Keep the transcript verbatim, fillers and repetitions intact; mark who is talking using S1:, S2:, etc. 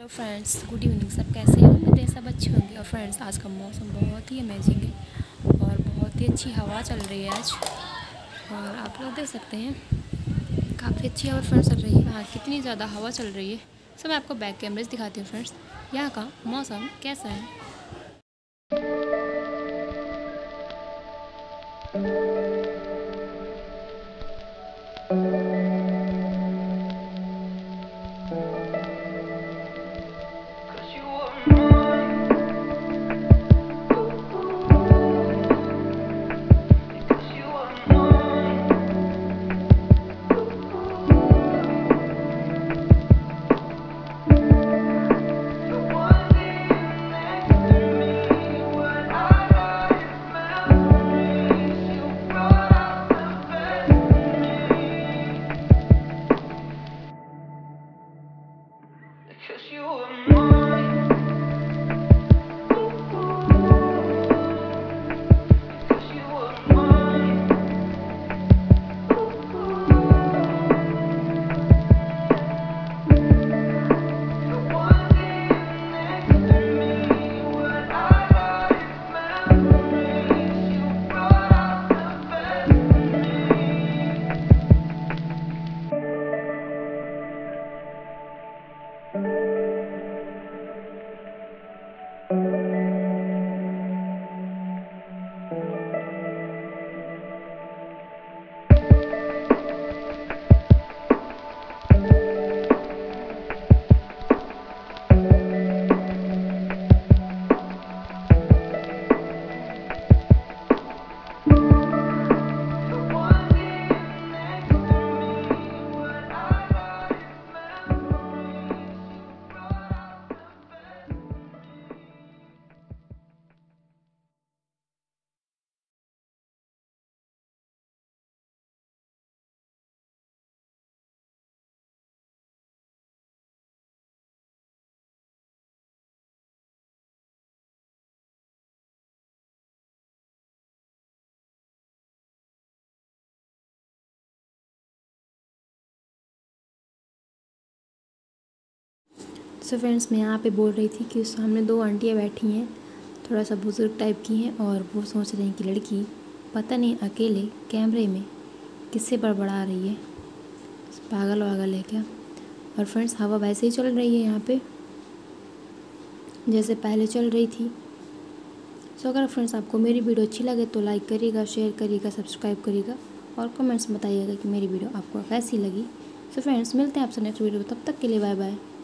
S1: Hello friends, good evening. सब कैसे हैं? उम्मीद है सब अच्छे होंगे। और फ्रेंड्स, आज का मौसम बहुत ही अमेजिंग है और बहुत ही अच्छी हवा चल रही है आज। और आप लोग देख सकते हैं काफ़ी अच्छी हवा फ्रेंड्स चल रही है। आज कितनी ज़्यादा हवा चल रही है, सब मैं आपको बैक कैमरे से दिखाती हूँ। फ्रेंड्स, यहाँ का मौसम कैसा है।
S2: Cause you were mine. Cause you were mine. You wanted next to me when I got memories. You brought out the best in me.
S1: So friends, मैं यहाँ पे बोल रही थी कि सामने दो आंटियाँ बैठी हैं, थोड़ा सा बुजुर्ग टाइप की हैं, और वो सोच रही हैं कि लड़की पता नहीं अकेले कैमरे में किससे बड़बड़ा रही है, पागल वागल है क्या। और फ्रेंड्स, हवा वैसे ही चल रही है यहाँ पे जैसे पहले चल रही थी। सो अगर फ्रेंड्स आपको मेरी वीडियो अच्छी लगे तो लाइक करिएगा, शेयर करिएगा, सब्सक्राइब करिएगा और कमेंट्स बताइएगा कि मेरी वीडियो आपको कैसी लगी। सो फ्रेंड्स, मिलते हैं आपसे नेक्स्ट वीडियो। तब तक के लिए बाय बाय।